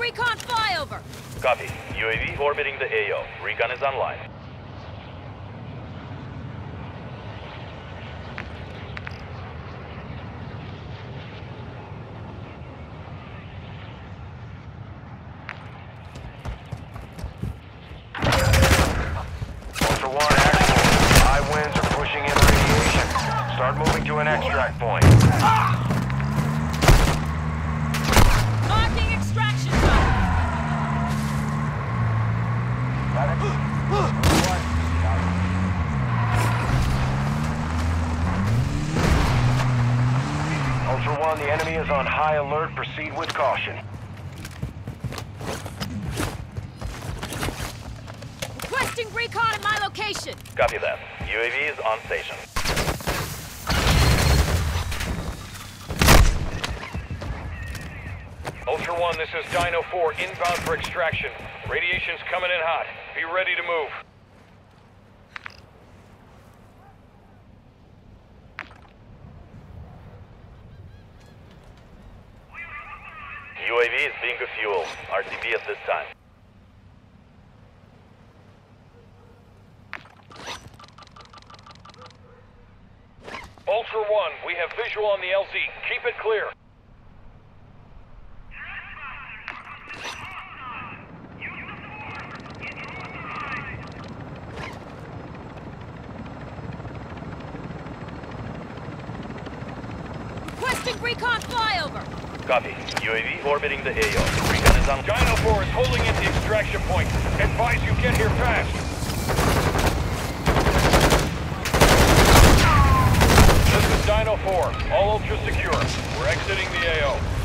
recon flyover! Copy. UAV orbiting the AO. Recon is online. Ultra One, actual. High winds are pushing in radiation. Start moving to an extract point. Marking extraction zone! Ultra One, the enemy is on high alert. Proceed with caution. Requesting recon at my location! Copy that. UAV is on station. Ultra One, this is Dino 4, inbound for extraction. Radiation's coming in hot. Be ready to move. UAV is being refueled. RTB at this time. Ultra One, we have visual on the LZ. Keep it clear. Requesting recon flyover! Copy. UAV orbiting the AO. Recon is on. Dino 4 is holding at the extraction point. Advise you get here fast. This is Dino 4. All ultra secure. We're exiting the AO.